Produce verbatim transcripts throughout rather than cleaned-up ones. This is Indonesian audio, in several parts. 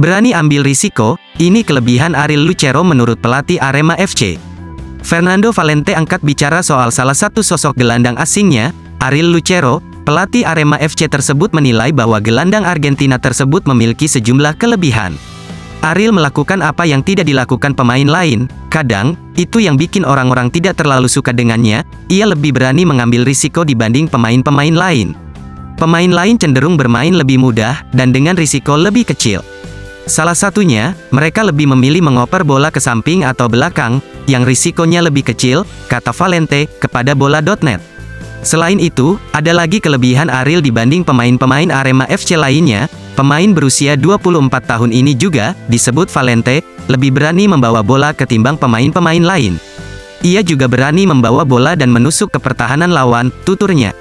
Berani ambil risiko, ini kelebihan Ariel Lucero menurut pelatih Arema F C. Fernando Valente angkat bicara soal salah satu sosok gelandang asingnya, Ariel Lucero. Pelatih Arema F C tersebut menilai bahwa gelandang Argentina tersebut memiliki sejumlah kelebihan. Ariel melakukan apa yang tidak dilakukan pemain lain, kadang, itu yang bikin orang-orang tidak terlalu suka dengannya, ia lebih berani mengambil risiko dibanding pemain-pemain lain. Pemain lain cenderung bermain lebih mudah, dan dengan risiko lebih kecil. Salah satunya, mereka lebih memilih mengoper bola ke samping atau belakang, yang risikonya lebih kecil, kata Valente, kepada bola dot net. Selain itu, ada lagi kelebihan Ariel dibanding pemain-pemain Arema F C lainnya, pemain berusia dua puluh empat tahun ini juga, disebut Valente, lebih berani membawa bola ketimbang pemain-pemain lain. Ia juga berani membawa bola dan menusuk ke pertahanan lawan, tuturnya.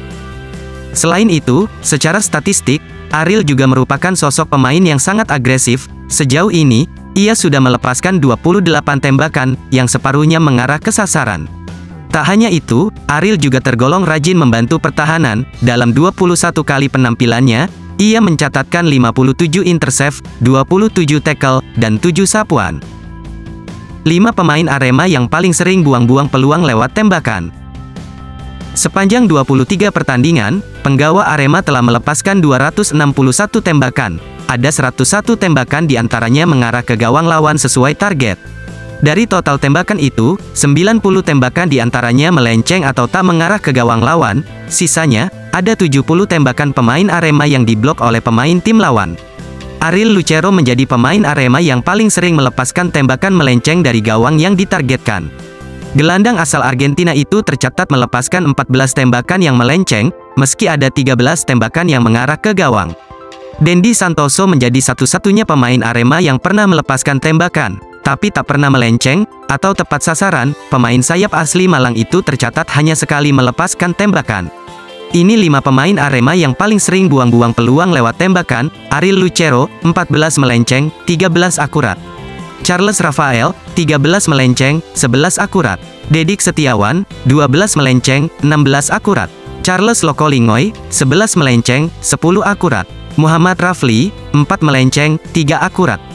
Selain itu, secara statistik, Ariel juga merupakan sosok pemain yang sangat agresif. Sejauh ini, ia sudah melepaskan dua puluh delapan tembakan, yang separuhnya mengarah ke sasaran. Tak hanya itu, Ariel juga tergolong rajin membantu pertahanan. Dalam dua puluh satu kali penampilannya, ia mencatatkan lima puluh tujuh intercept, dua puluh tujuh tackle, dan tujuh sapuan. lima pemain Arema yang paling sering buang-buang peluang lewat tembakan. Sepanjang dua puluh tiga pertandingan, penggawa Arema telah melepaskan dua ratus enam puluh satu tembakan. Ada seratus satu tembakan diantaranya mengarah ke gawang lawan sesuai target. Dari total tembakan itu, sembilan puluh tembakan diantaranya melenceng atau tak mengarah ke gawang lawan, sisanya, ada tujuh puluh tembakan pemain Arema yang diblok oleh pemain tim lawan. Ariel Lucero menjadi pemain Arema yang paling sering melepaskan tembakan melenceng dari gawang yang ditargetkan. Gelandang asal Argentina itu tercatat melepaskan empat belas tembakan yang melenceng, meski ada tiga belas tembakan yang mengarah ke gawang. Dendi Santoso menjadi satu-satunya pemain Arema yang pernah melepaskan tembakan, tapi tak pernah melenceng, atau tepat sasaran. Pemain sayap asli Malang itu tercatat hanya sekali melepaskan tembakan. Ini lima pemain Arema yang paling sering buang-buang peluang lewat tembakan. Ariel Lucero, empat belas melenceng, tiga belas akurat. Charles Rafael, tiga belas melenceng, sebelas akurat. Dedik Setiawan, dua belas melenceng, enam belas akurat. Charles Lokolingoy, sebelas melenceng, sepuluh akurat. Muhammad Rafli, empat melenceng, tiga akurat.